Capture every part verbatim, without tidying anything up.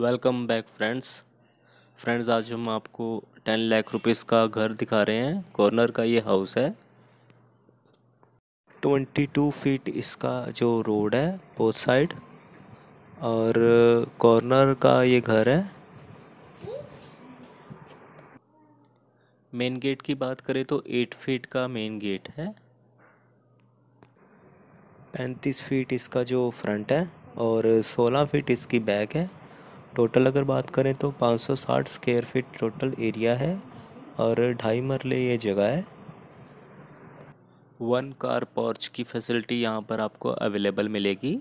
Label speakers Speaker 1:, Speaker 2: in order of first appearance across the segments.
Speaker 1: Welcome back friends friends आज हम आपको टेन लाख रुपीस का घर दिखा रहे हैं। कॉर्नर का ये हाउस है। ट्वेंटी टू फीट इसका जो रोड है बोथ साइड, और कॉर्नर का ये घर है। मेन गेट की बात करें तो एट फीट का मेन गेट है। पैंतीस फीट इसका जो फ्रंट है और सोलह फीट इसकी बैक है। टोटल अगर बात करें तो पाँच सौ साठ स्क्वायर फीट टोटल एरिया है और ढाई मरले ये जगह है। वन कार पोर्च की फैसिलिटी यहाँ पर आपको अवेलेबल मिलेगी।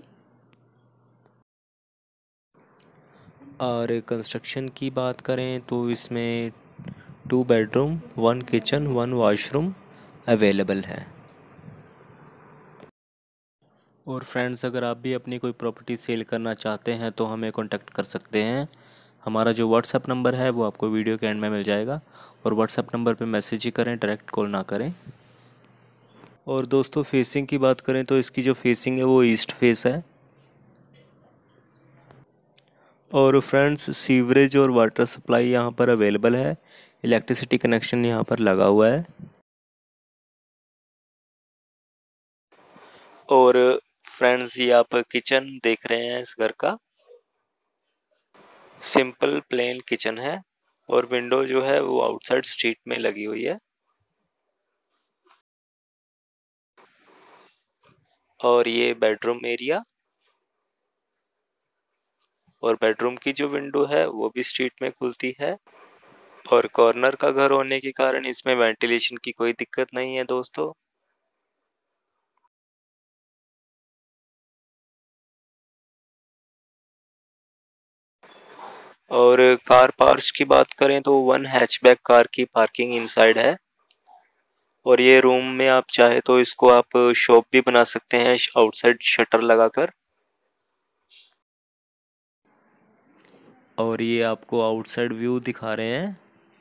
Speaker 1: और कंस्ट्रक्शन की बात करें तो इसमें two bedroom, one kitchen, one washroom available है। और फ्रेंड्स अगर आप भी अपनी कोई प्रॉपर्टी सेल करना चाहते हैं तो हमें कांटेक्ट कर सकते हैं। हमारा जो व्हाट्सएप नंबर है वो आपको वीडियो के एंड में मिल जाएगा, और व्हाट्सएप नंबर पे मैसेज ही करें, डायरेक्ट कॉल ना करें। और दोस्तों फेसिंग की बात करें तो इसकी जो फेसिंग है वो ईस्ट फेस है। और फ्रेंड्स सीवरेज और वाटर सप्लाई यहाँ पर अवेलेबल है। इलेक्ट्रिसिटी कनेक्शन यहाँ पर लगा हुआ है। और फ्रेंड्स ये आप किचन देख रहे हैं इस घर का, सिंपल प्लेन किचन है और विंडो जो है वो आउटसाइड स्ट्रीट में लगी हुई है। और ये बेडरूम एरिया, और बेडरूम की जो विंडो है वो भी स्ट्रीट में खुलती है। और कॉर्नर का घर होने के कारण इसमें वेंटिलेशन की कोई दिक्कत नहीं है दोस्तों। और कार पार्क की बात करें तो वन हैचबैक कार की पार्किंग इनसाइड है। और ये रूम में आप चाहे तो इसको आप शॉप भी बना सकते हैं आउटसाइड शटर लगाकर। और ये आपको आउटसाइड व्यू दिखा रहे हैं।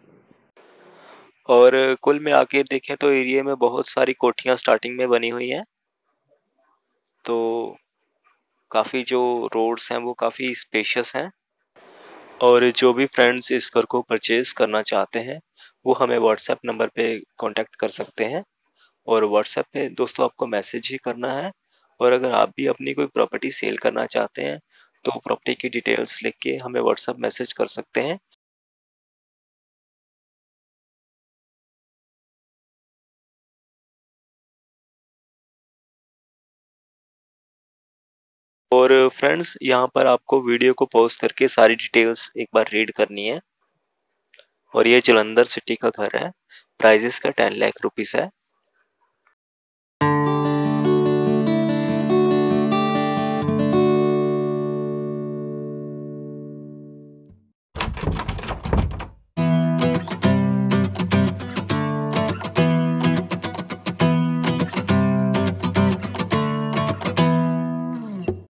Speaker 1: और कुल में आके देखें तो एरिया में बहुत सारी कोठियां स्टार्टिंग में बनी हुई हैं। तो काफ़ी जो रोड्स हैं वो काफ़ी स्पेशियस हैं। और जो भी फ्रेंड्स इस घर को परचेज करना चाहते हैं वो हमें व्हाट्सएप नंबर पे कांटेक्ट कर सकते हैं। और व्हाट्सएप पे दोस्तों आपको मैसेज ही करना है। और अगर आप भी अपनी कोई प्रॉपर्टी सेल करना चाहते हैं तो प्रॉपर्टी की डिटेल्स लिख के हमें व्हाट्सएप मैसेज कर सकते हैं। और फ्रेंड्स यहाँ पर आपको वीडियो को पॉज करके सारी डिटेल्स एक बार रीड करनी है। और ये जलंधर सिटी का घर है। प्राइजेस का टेन लाख रुपीस है।